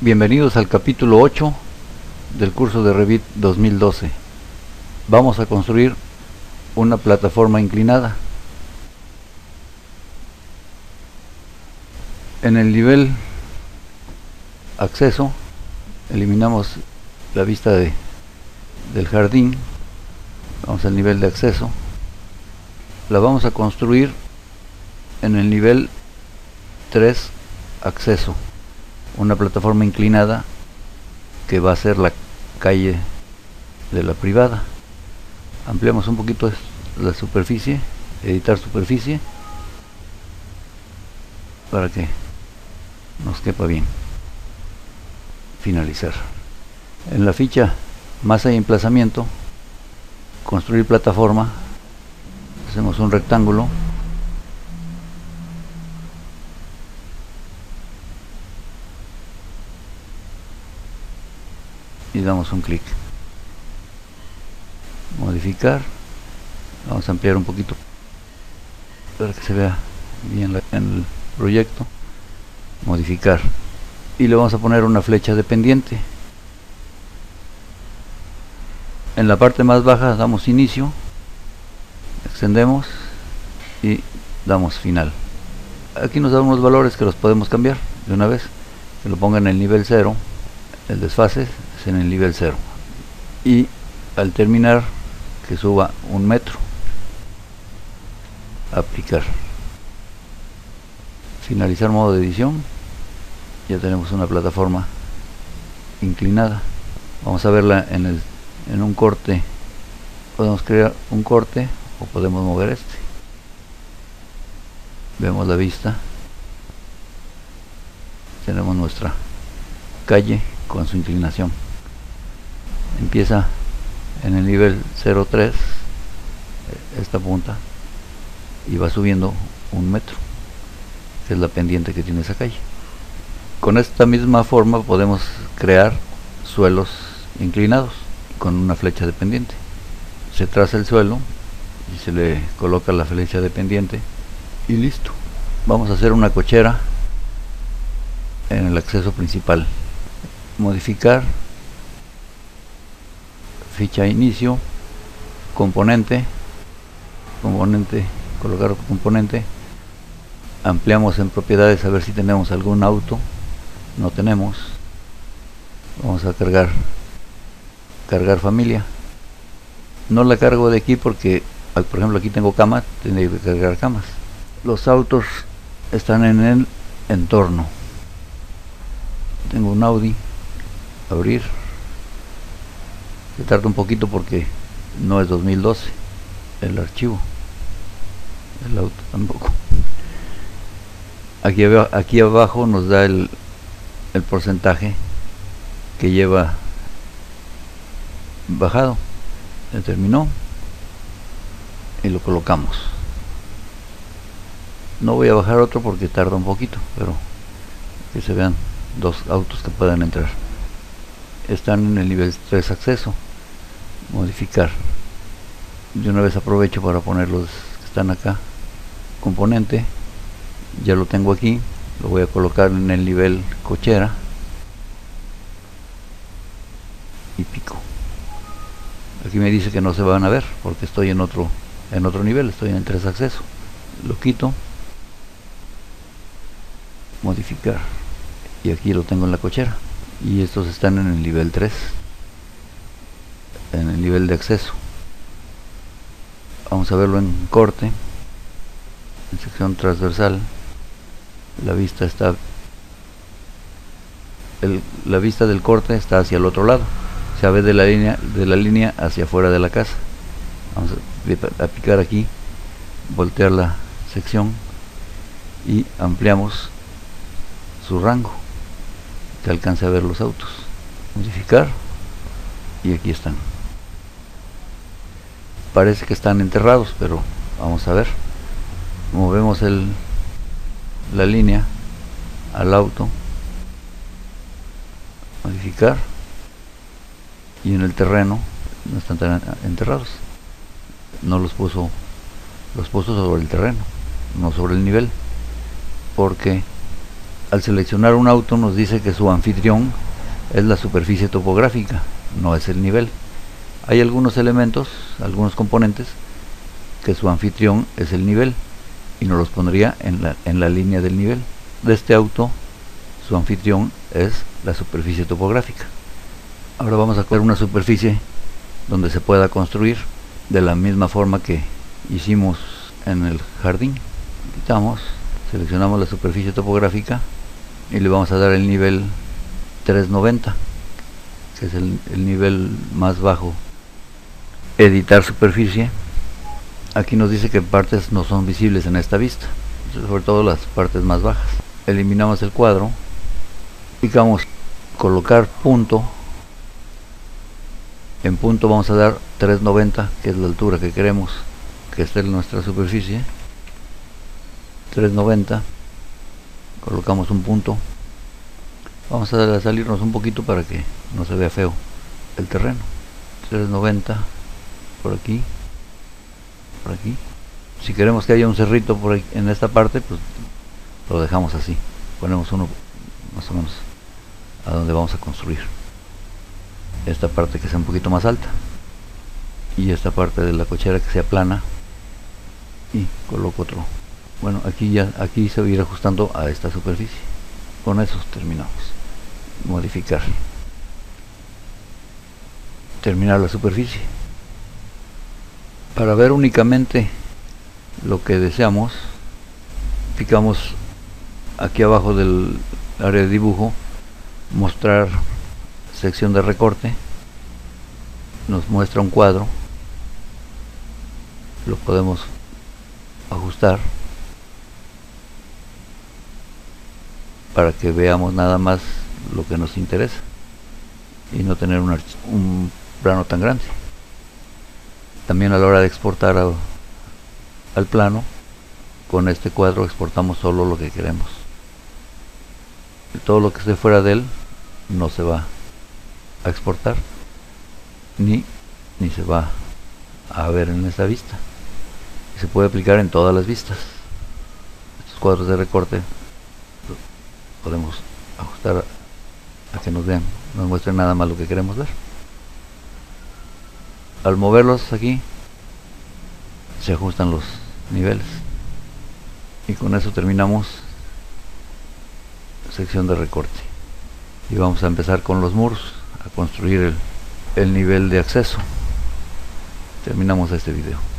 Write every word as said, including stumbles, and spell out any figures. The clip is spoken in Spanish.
Bienvenidos al capítulo ocho del curso de Revit dos mil doce. Vamos a construir una plataforma inclinada. En el nivel acceso eliminamos la vista de, del jardín. Vamos al nivel de acceso. La vamos a construir en el nivel tres acceso. Una plataforma inclinada que va a ser la calle de la privada. Ampliamos un poquito la superficie, editar superficie, para que nos quepa bien. Finalizar. En la ficha masa y emplazamiento, construir plataforma, hacemos un rectángulo. Y damos un clic. Modificar. Vamos a ampliar un poquito para que se vea bien la, en el proyecto. Modificar. Y le vamos a poner una flecha de pendiente. En la parte más baja damos inicio. Extendemos. Y damos final. Aquí nos da unos valores que los podemos cambiar de una vez. Que lo pongan en el nivel cero. El desfase es en el nivel cero, y al terminar que suba un metro. Aplicar. Finalizar modo de edición. Ya tenemos una plataforma inclinada. Vamos a verla en, el, en un corte. Podemos crear un corte o podemos mover este. Vemos la vista. Tenemos nuestra calle con su inclinación. Empieza en el nivel cero tres esta punta y va subiendo un metro, que es la pendiente que tiene esa calle. Con esta misma forma podemos crear suelos inclinados con una flecha de pendiente. Se traza el suelo y se le coloca la flecha de pendiente y listo. Vamos a hacer una cochera en el acceso principal. Modificar, ficha inicio, componente, componente, colocar componente, ampliamos en propiedades a ver si tenemos algún auto. No tenemos. Vamos a cargar, cargar familia. No la cargo de aquí porque, por ejemplo, aquí tengo cama, tendré que cargar camas. Los autos están en el entorno. Tengo un Audi. Abrir. Se tarda un poquito porque no es dos mil doce el archivo, el auto tampoco. Aquí, aquí abajo nos da el, el porcentaje que lleva bajado. Se terminó y lo colocamos. No voy a bajar otro porque tarda un poquito, pero que se vean dos autos que puedan entrar. Están en el nivel tres acceso. Modificar. De una vez aprovecho para poner los que están acá. Componente, ya lo tengo aquí, lo voy a colocar en el nivel cochera y pico. Aquí me dice que no se van a ver porque estoy en otro en otro nivel, estoy en el tres acceso. Lo quito. Modificar. Y aquí lo tengo en la cochera. Y estos están en el nivel tres, en el nivel de acceso. Vamos a verlo en corte, en sección transversal. La vista está el, la vista del corte está hacia el otro lado, se ve de la línea de la línea hacia afuera de la casa. Vamos a aplicar aquí, voltear la sección y ampliamos su rango, que alcance a ver los autos. Modificar y aquí están. Parece que están enterrados, pero vamos a ver. Movemos el la línea al auto, modificar, y en el terreno no están tan enterrados. No los puso, los puso sobre el terreno, no sobre el nivel, porque al seleccionar un auto nos dice que su anfitrión es la superficie topográfica, no es el nivel. Hay algunos elementos, algunos componentes que su anfitrión es el nivel y nos los pondría en la, en la línea del nivel. De este auto su anfitrión es la superficie topográfica. Ahora vamos a coger una superficie donde se pueda construir de la misma forma que hicimos en el jardín. Quitamos, seleccionamos la superficie topográfica y le vamos a dar el nivel trescientos noventa, que es el, el nivel más bajo. Editar superficie. Aquí nos dice que partes no son visibles en esta vista, sobre todo las partes más bajas. Eliminamos el cuadro, picamos colocar punto. En punto vamos a dar trescientos noventa, que es la altura que queremos que esté en nuestra superficie. trescientos noventa, colocamos un punto. Vamos a salirnos un poquito para que no se vea feo el terreno. trescientos noventa, por aquí, por aquí. Si queremos que haya un cerrito por ahí, en esta parte, pues lo dejamos así. Ponemos uno más o menos a donde vamos a construir. Esta parte que sea un poquito más alta y esta parte de la cochera que sea plana, y coloco otro. Bueno, aquí ya aquí se va a ir ajustando a esta superficie. Con eso terminamos. Modificar, terminar la superficie. Para ver únicamente lo que deseamos, picamos aquí abajo del área de dibujo, mostrar sección de recorte. Nos muestra un cuadro, lo podemos ajustar para que veamos nada más lo que nos interesa y no tener un, un plano tan grande. También a la hora de exportar a, al plano, con este cuadro exportamos solo lo que queremos. Todo lo que esté fuera de él no se va a exportar ni, ni se va a ver en esta vista. Y se puede aplicar en todas las vistas. Estos cuadros de recorte podemos ajustar a, a que nos vean, nos muestren nada más lo que queremos ver. Al moverlos aquí se ajustan los niveles, y con eso terminamos sección de recorte. Y vamos a empezar con los muros, a construir el, el nivel de acceso. Terminamos este video.